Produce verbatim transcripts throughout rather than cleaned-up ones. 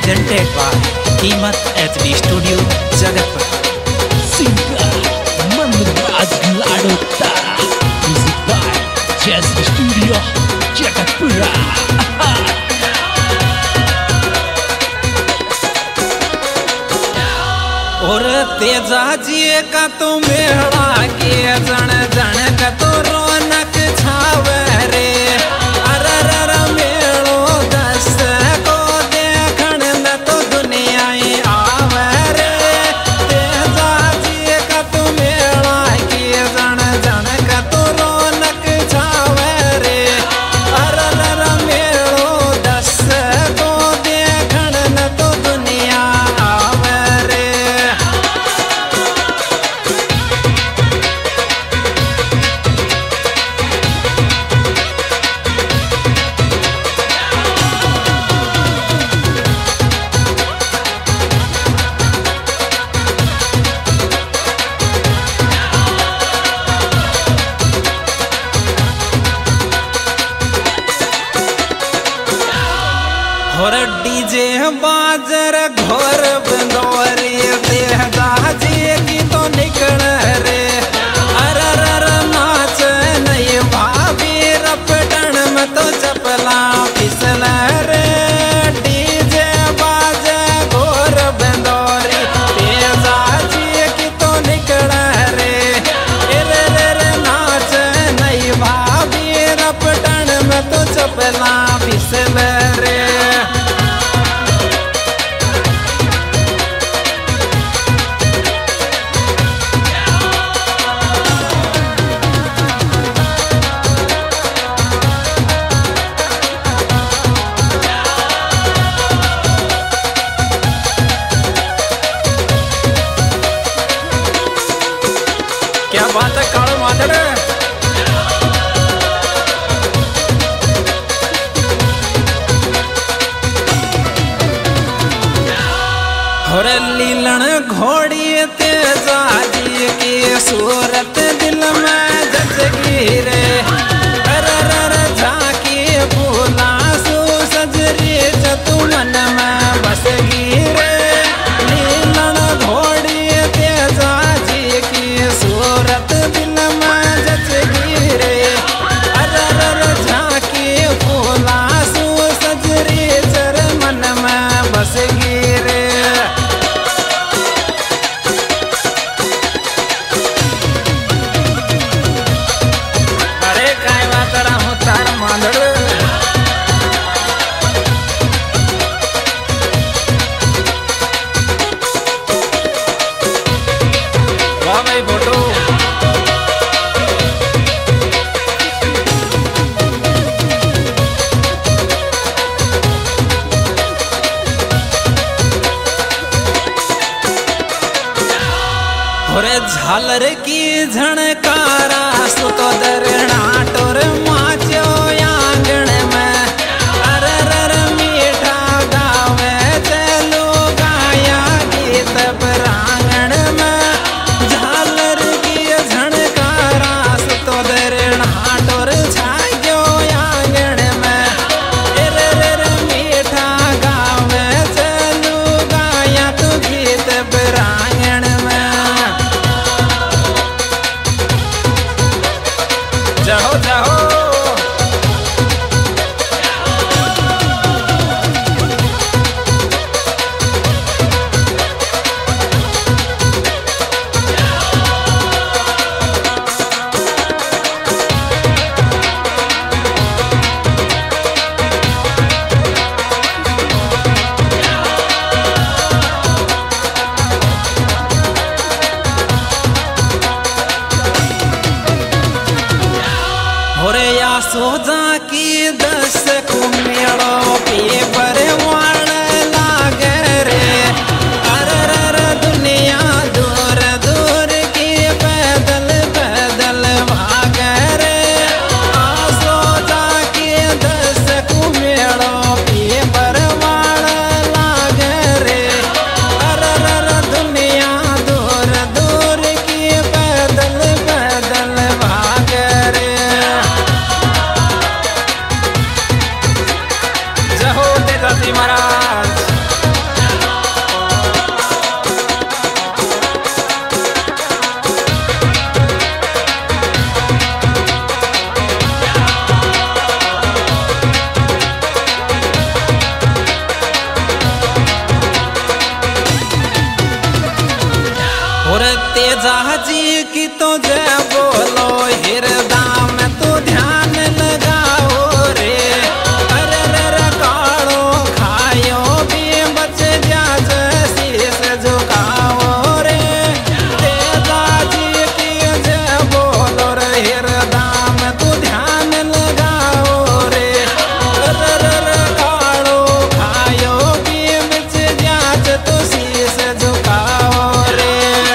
presented by Qimat H D Studio, Jagatpur. Singer Manraj Ladota. Music by H D Studio, Jagatpura. और तेजा जी का तो मेहड़ा के जन जन का तो रौनक छावे रे। अरे रे मेड़ो दस को देखण न तो दुनिया आवे रे। तेजा जी का तो मेहड़ा के जन जन का तो रौनक छावे रे। अरे रे मेड़ो दस को देखण न तो दुनिया आवे रे। और डीजे बाजर घोर बंदोरी तेजा जी की तो निकल रे। अरे रे नाच नहीं भाभी रपटन में तो चपला फिसल रे। डीजे बाजे घोर बंदोरी तेजा जी की तो निकल रे। रे रे नाच नहीं भाभी रपटन में तो चपला फिसल रे। क्या बात है कालो मादड़े। और लीलन घोड़ी तेजा जी की सूरत दिल में जचगी रे। अरे रे झाकी फूला सू सजरी तू मन में बसगी रे। लीलन घोड़ी तेजा जी की सूरत दिल में जचगी रे। अरे रे झाकी फूला सू सजरी चर मन में बसगी रे। अरे काय बात रहा तार मांदड़। वाह भाई फोटो। और झालर की झणकारा सुतो दरना टोर माचो आंगण में। अरे रे मीठा गावे चलो गाया गीत प्रांगण में। झालर की झणकारा सुतो दरना टोर छायो आंगण में। रे रे मीठा गावे चलो गाया तो गीत प्रांगण में। जाओ जाओ और या सोजा की दस कुमेड़ो पेपर वाण लागे रे। अरे रे दुनिया दूर दूर की पैदल पैदल भागे रे। आ सोजा की दस कुमेड़ो पेपर वाण लागे रे। अरे रे दुनिया दूर दूर की पैदल पैदल भागे रे। तेजा जी की तो जय बोलो हिरदा में तो ध्यान लगाओ रे। अरे रे रे कालो खायो भी बच जा शीश झुकाओ रे। तेजा जी की जय बोलो रे हिरदा में तो ध्यान लगाओ रे। अरे रे रे कालो खायो भी बच जा तो शीश झुकाओ रे।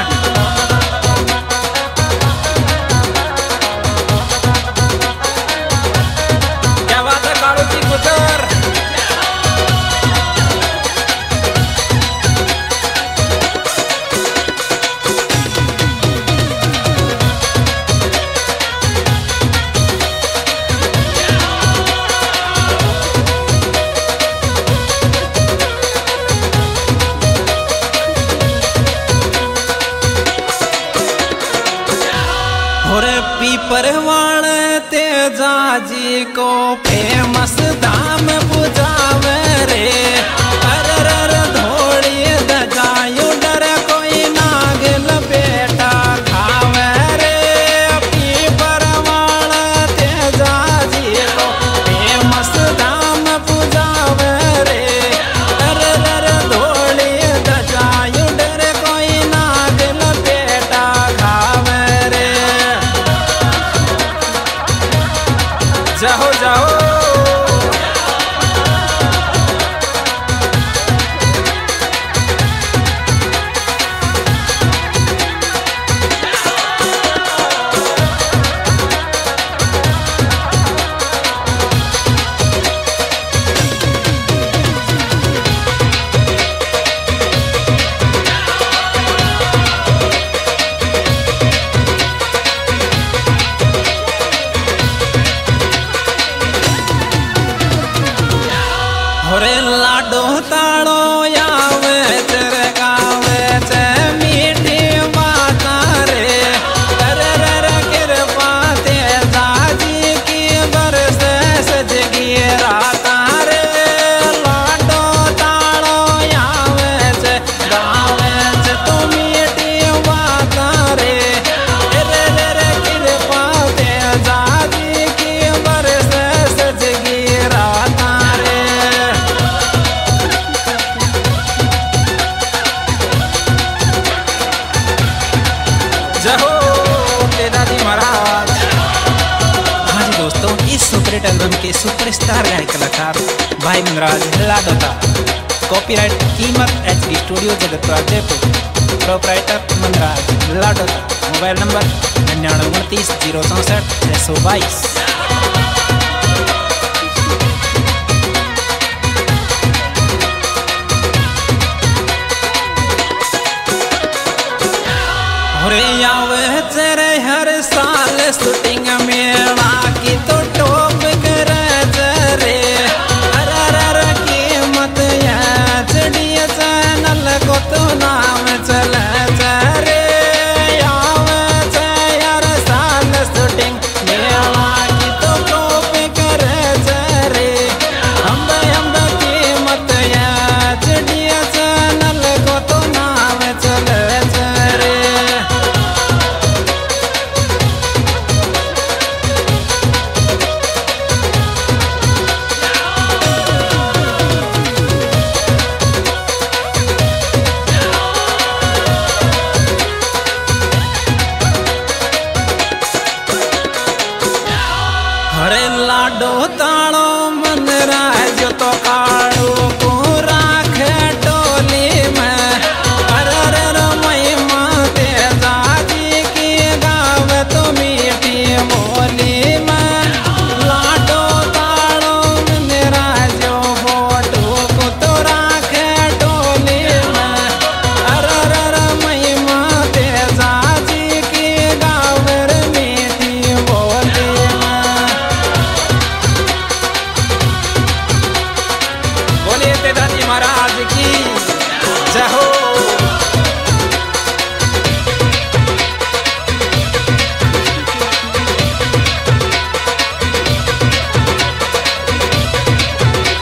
पीपर वाले तेजा जी को फेमस धाम पुजावे रे। अरे रे धोड़ी दजायु डर कोई नाग लपेटा खावे रे। पीपर वाले तेजा जी को फेमस धाम पुजावे रे। अरे रे धोड़ी दजायु डर कोई नाग लपेटा खावे रे। जाओ जाओ होरे लाडो ताड़ो यावे तेरे गावे चे मीठी बाता रे। अरे रे रे कृपा तेजा जी की बरस सजगी राता रे। लाडो ताड़ो यावे चे गावे चे तो मीठी बाता रे। अरे रे रे कृपा तेजा जी की बरस सजगी राता रे। महाराज हाँ जी दोस्तों, इस सुपरहिट एल्बम के सुपरस्टार गायक कलाकार भाई मनराज लाडोता। कॉपीराइट कीमत H D studio Jagatpura Jaipur. Proprietor Manraj Ladota. Mobile number निन्यानवे उनतीस जीरो चौंसठ छः सौ बाईस। होरे आवे तेरे हर साल शूटिंग मेला की तो टॉप करे रे। अरे रे कीमत या चढ़िया चैनल को तो नाम चले रे। आवे चे हर साल शूटिंग मेला की तो टॉप करे रे। हम हम कीमत या चढ़िया चैनल को तो नाम चले रे। हरे लाडो ताड़ो मन राज तो काड़ो को राखे टोली में। अरे रे महिमा तेजा जी की गावे तो मीठी बोली में। लाडो ताड़ो मन राज फोटो को तो राखे टोली में। अरे रे महिमा तेजा जी की गावे मीठी बोली में। बोलिए तेजा जी महाराज की जय हो।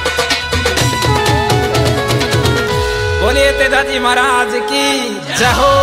बोलिए तेजा जी महाराज की जय हो।